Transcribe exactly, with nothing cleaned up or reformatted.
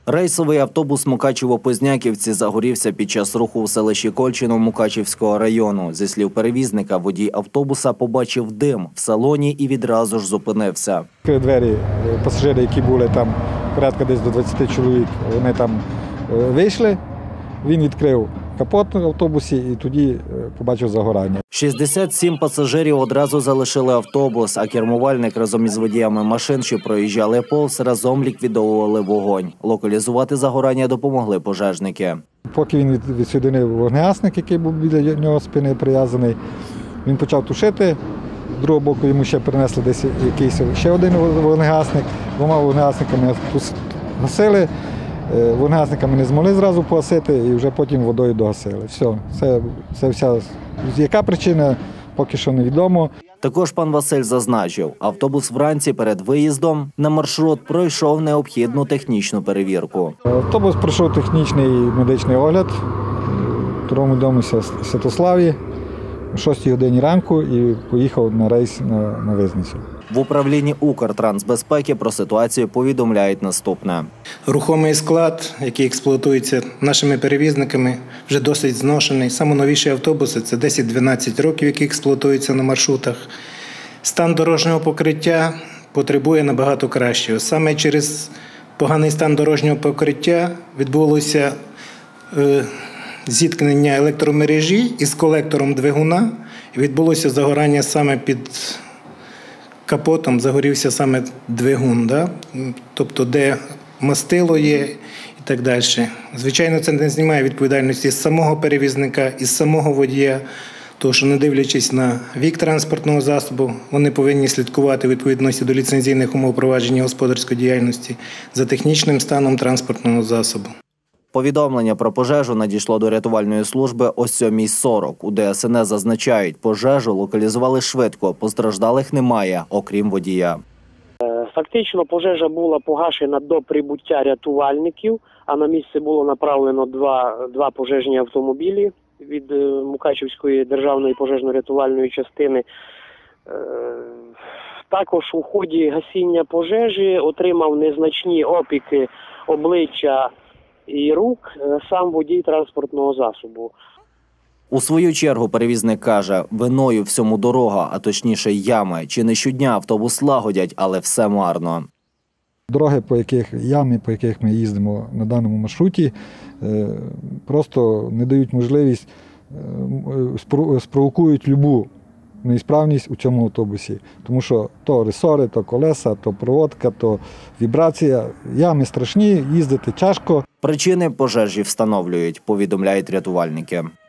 Рейсовий автобус Мукачево-Позняківці загорівся під час руху в селищі Кольчино Мукачівського району. Зі слів перевізника, водій автобуса побачив дим в салоні і відразу ж зупинився. Двері, пасажири, які були там, порядка десь до двадцяти чоловік, вони там вийшли, він відкрив капот в автобусі і тоді побачив загорання. шістдесят сім пасажирів одразу залишили автобус, а кермувальник разом із водіями машин, що проїжджали повз, разом ліквідовували вогонь. Локалізувати загорання допомогли пожежники. Поки він відсоединив вогнегасник, який був біля нього спини прив'язаний, він почав тушити. З другого боку йому ще принесли десь якийсь ще один вогнегасник. Двома вогнегасниками гасили. Вогнегасниками не змогли зразу погасити і вже потім водою догасили. Все, це, це вся. Яка причина, поки що невідомо. Також пан Василь зазначив, автобус вранці перед виїздом на маршрут пройшов необхідну технічну перевірку. Автобус пройшов технічний медичний огляд в другому домі Святославі о шостій годині ранку і поїхав на рейс на, на Визницю. В управлінні Укртрансбезпеки про ситуацію повідомляють наступне. Рухомий склад, який експлуатується нашими перевізниками, вже досить зношений. Найновіші автобуси – це десять-дванадцять років, які експлуатуються на маршрутах. Стан дорожнього покриття потребує набагато кращого. Саме через поганий стан дорожнього покриття відбулося е, зіткнення електромережі із колектором двигуна. І відбулося загорання саме під капотом, загорівся саме двигун, да? Тобто де мастило є і так далі. Звичайно, це не знімає відповідальності з самого перевізника, із самого водія, тому що, не дивлячись на вік транспортного засобу, вони повинні слідкувати у відповідності до ліцензійних умов провадження господарської діяльності за технічним станом транспортного засобу. Повідомлення про пожежу надійшло до рятувальної служби о сьомій сорок. У Де Ес Ен Е зазначають, пожежу локалізували швидко, постраждалих немає, окрім водія. Фактично пожежа була погашена до прибуття рятувальників, а на місце було направлено два, два пожежні автомобілі від Мукачівської державної пожежно-рятувальної частини. Також у ході гасіння пожежі отримав незначні опіки обличчя і рук сам водій транспортного засобу. У свою чергу перевізник каже, виною всьому дорога, а точніше ями. Чи не щодня автобус лагодять, але все марно. Дороги, по яких ями, по яких ми їздимо на даному маршруті, просто не дають можливість, спровокують любу неісправність у цьому автобусі. Тому що то ресори, то колеса, то проводка, то вібрація. Ями страшні, їздити тяжко. Причини пожежі встановлюють, повідомляють рятувальники.